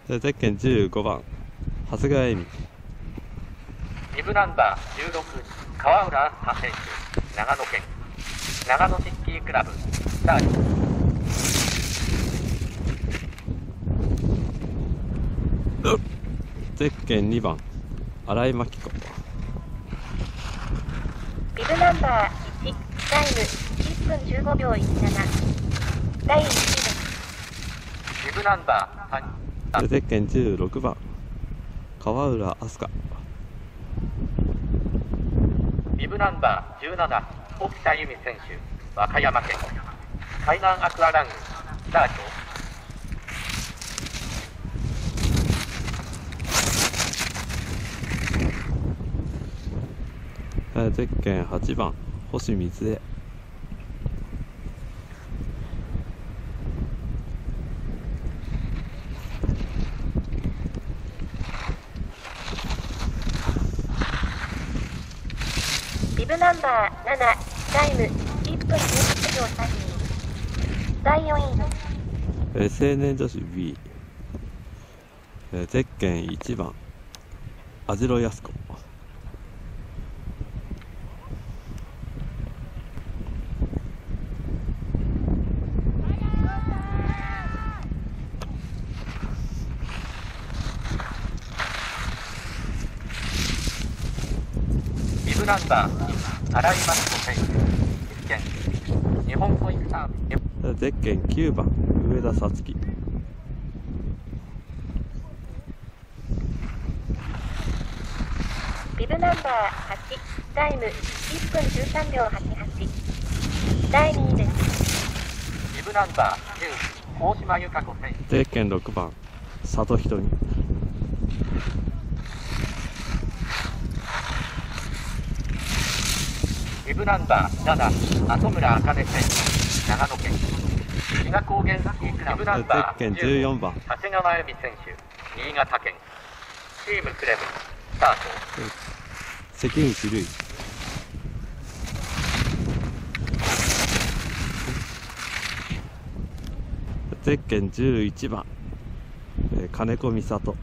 ゼッケン15番長谷川恵美。 ビブナンバー16川浦葉選手、長野県長野シッキークラブスタート。 ゼッケン2番新井真紀子。 ビブナンバー1タイム1分15秒17第1位です。 ビブナンバー3 ゼッケン16番川浦飛鳥。 ビブナンバー17沖田由美選手、和歌山県海南アクアラングスタート。 ゼッケン8番星水江。 ビブナンバー7タイム1分18秒32第4位です。 青年女子 B。ゼッケン1番網代靖子。 ビブナンバー新井真紀子選手、岐阜県日本保育サービス。 ゼッケン9番上田紗月。 ビブナンバー8タイム1分13秒88第2位です。 ビブナンバー10大島由香子選手。 ゼッケン6番佐藤瞳。 ビブナンバー7後村茜選手、長野県志賀高原スキークラブ。ビブナンバーゼッケン14番長谷川恵美選手、新潟県チームクレブスタート。 関口瑠衣。ゼッケン11番金子美里。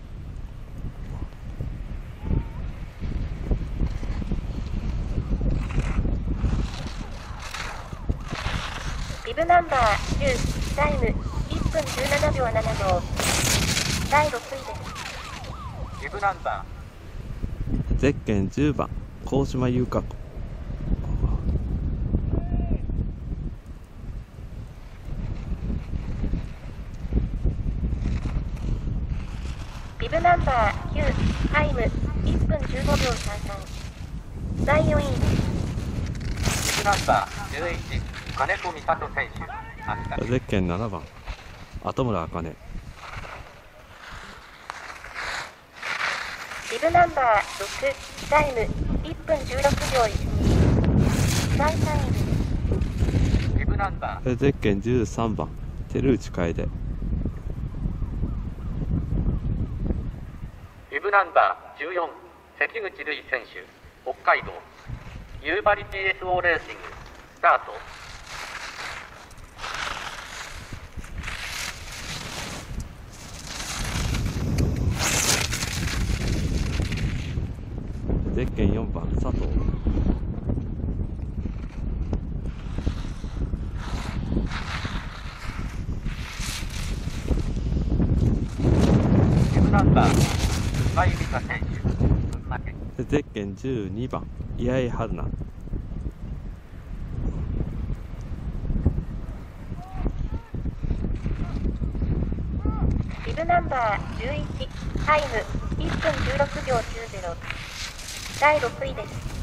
ビブナンバー10タイム1分17秒75第6位です。 ビブナンバゼッケン10番高島優香子。 ビブナンバー9タイム1分15秒33第4位です。 ービブナンバー11金子美里選手、秋田県ゼッケン7番後村茜。 ビブナンバー6タイム1分16秒12第3位です。 ビブナンバゼッケン13番照内楓。 ビブナンバー14関口瑠衣選手、北海道夕張 TSO レーシングスタート。 ゼッケン4番佐藤。 ビブナンバー今井美香選手、群馬県ゼッケン12番八重春菜。 ビブナンバー11タイム1分16秒90第6位です。